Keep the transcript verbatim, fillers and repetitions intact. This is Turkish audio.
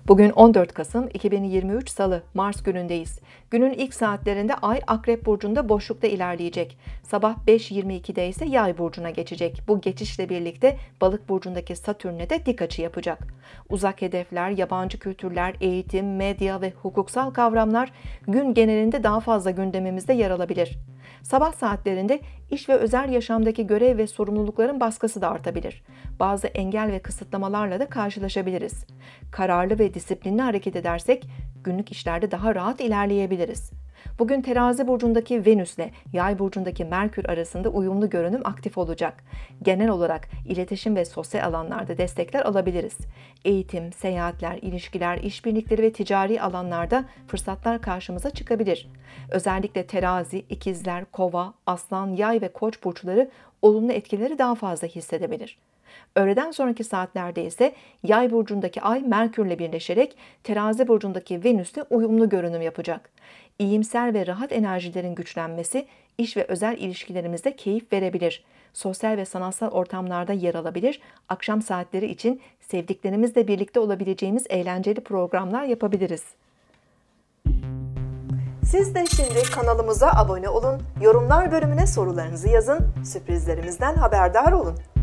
Bugün on dört Kasım iki bin yirmi üç Salı, Mars günündeyiz. Günün ilk saatlerinde Ay Akrep Burcu'nda boşlukta ilerleyecek. Sabah beş yirmi ikide ise Yay Burcu'na geçecek. Bu geçişle birlikte Balık Burcu'ndaki Satürn'e de dik açı yapacak. Uzak hedefler, yabancı kültürler, eğitim, medya ve hukuksal kavramlar gün genelinde daha fazla gündemimizde yer alabilir. Sabah saatlerinde iş ve özel yaşamdaki görev ve sorumlulukların baskısı da artabilir. Bazı engel ve kısıtlamalarla da karşılaşabiliriz. Kararlı ve disiplinli hareket edersek günlük işlerde daha rahat ilerleyebiliriz. Bugün Terazi burcundaki Venüs ile Yay burcundaki Merkür arasında uyumlu görünüm aktif olacak. Genel olarak iletişim ve sosyal alanlarda destekler alabiliriz. Eğitim, seyahatler, ilişkiler, işbirlikleri ve ticari alanlarda fırsatlar karşımıza çıkabilir. Özellikle Terazi, İkizler, Kova, Aslan, Yay ve Koç burçları olumlu etkileri daha fazla hissedebilir. Öğleden sonraki saatlerde ise Yay burcundaki Ay Merkürle birleşerek Terazi burcundaki Venüs'le uyumlu görünüm yapacak. İyimser ve rahat enerjilerin güçlenmesi iş ve özel ilişkilerimizde keyif verebilir. Sosyal ve sanatsal ortamlarda yer alabilir. Akşam saatleri için sevdiklerimizle birlikte olabileceğimiz eğlenceli programlar yapabiliriz. Siz de şimdi kanalımıza abone olun, yorumlar bölümüne sorularınızı yazın, sürprizlerimizden haberdar olun.